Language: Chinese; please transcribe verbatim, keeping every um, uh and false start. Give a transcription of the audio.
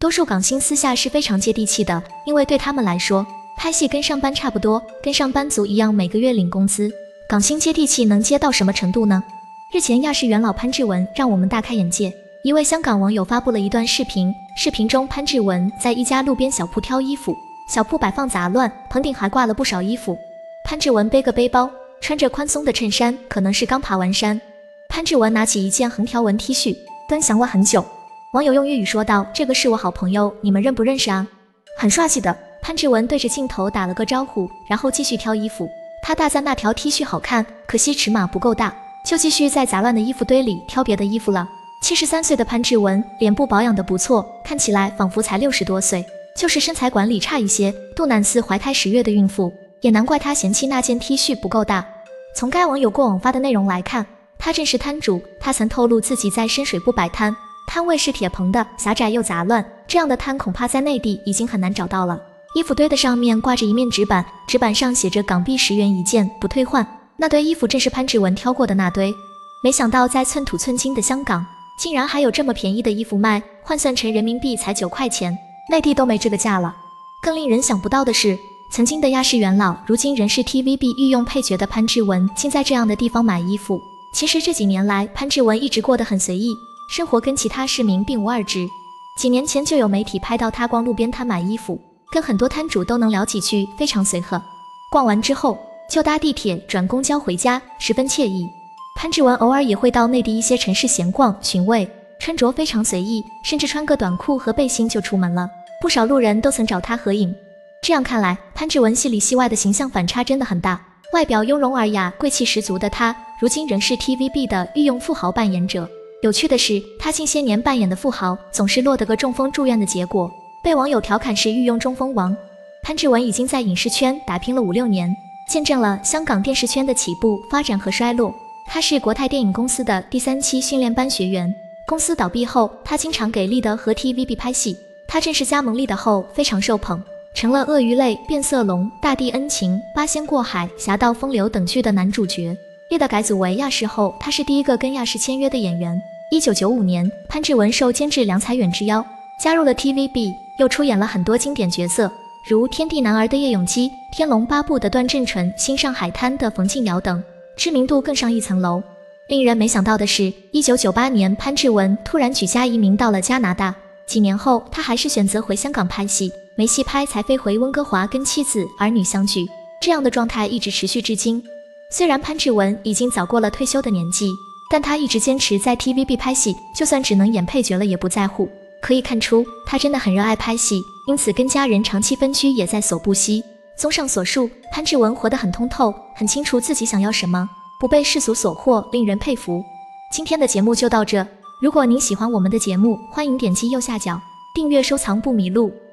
多数港星私下是非常接地气的，因为对他们来说，拍戏跟上班差不多，跟上班族一样每个月领工资。港星接地气能接到什么程度呢？日前亚视元老潘志文让我们大开眼界。一位香港网友发布了一段视频，视频中潘志文在一家路边小铺挑衣服，小铺摆放杂乱，棚顶还挂了不少衣服。潘志文背个背包，穿着宽松的衬衫，可能是刚爬完山。潘志文拿起一件横条纹 T 恤，端详了很久。网友用粤语说道：“这个是我好朋友，你们认不认识啊？”很帅气的潘志文对着镜头打了个招呼，然后继续挑衣服。他大赞那条 T 恤好看，可惜尺码不够大，就继续在杂乱的衣服堆里挑别的衣服了。七十三岁的潘志文脸部保养得不错，看起来仿佛才六十多岁，就是身材管理差一些，肚腩似怀胎十月的孕妇，也难怪他嫌弃那件 T 恤不够大。从该网友过往发的内容来看，他正是摊主，他曾透露自己在深水埗摆摊，摊位是铁棚的，狭窄又杂乱，这样的摊恐怕在内地已经很难找到了。衣服堆的上面挂着一面纸板，纸板上写着港币十元一件，不退换。那堆衣服正是潘志文挑过的那堆。没想到在寸土寸金的香港，竟然还有这么便宜的衣服卖，换算成人民币才九块钱，内地都没这个价了。更令人想不到的是，曾经的亚视元老，如今仍是 T V B 御用配角的潘志文，竟在这样的地方买衣服。其实这几年来，潘志文一直过得很随意，生活跟其他市民并无二致。几年前就有媒体拍到他逛路边摊买衣服，跟很多摊主都能聊几句，非常随和。逛完之后就搭地铁转公交回家，十分惬意。潘志文偶尔也会到内地一些城市闲逛寻味，穿着非常随意，甚至穿个短裤和背心就出门了，不少路人都曾找他合影。这样看来，潘志文戏里戏外的形象反差真的很大。外表雍容尔雅、贵气十足的他，如今仍是 T V B 的御用富豪扮演者。有趣的是，他近些年扮演的富豪总是落得个中风住院的结果，被网友调侃是御用中风王。潘志文已经在影视圈打拼了五六年，见证了香港电视圈的起步、发展和衰落。他是国泰电影公司的第三期训练班学员，公司倒闭后，他经常给立德和 T V B 拍戏。他正式加盟立德后，非常受捧，成了鳄鱼类、变色龙、大地恩情、八仙过海、侠盗风流等剧的男主角。立德改组为亚视后，他是第一个跟亚视签约的演员。一九九五年，潘志文受监制梁才远之邀，加入了 T V B， 又出演了很多经典角色，如《天地男儿》的叶永基、《天龙八部》的段正淳、《新上海滩》的冯敬尧等，知名度更上一层楼。令人没想到的是，一九九八年，潘志文突然举家移民到了加拿大。几年后，他还是选择回香港拍戏，没戏拍才飞回温哥华跟妻子儿女相聚。这样的状态一直持续至今。虽然潘志文已经早过了退休的年纪，但他一直坚持在 T V B 拍戏，就算只能演配角了也不在乎。可以看出，他真的很热爱拍戏，因此跟家人长期分居也在所不惜。综上所述，潘志文活得很通透，很清楚自己想要什么，不被世俗所惑，令人佩服。今天的节目就到这，如果您喜欢我们的节目，欢迎点击右下角订阅收藏不迷路。